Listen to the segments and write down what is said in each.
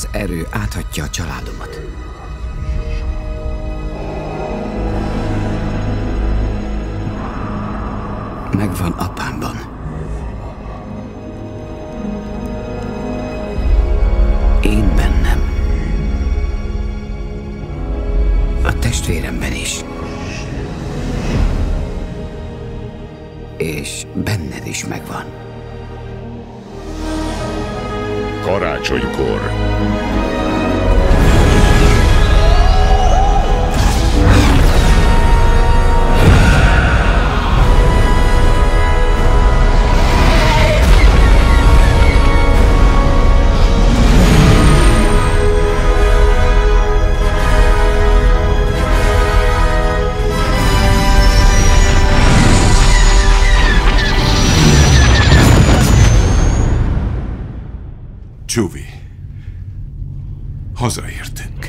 az erő áthatja a családomat. Megvan apámban. Én bennem. A testvéremben is. És benned is megvan. Karácsonykor. Chewie, hazaértünk.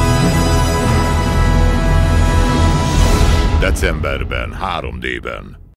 Decemberben, 3D-ben.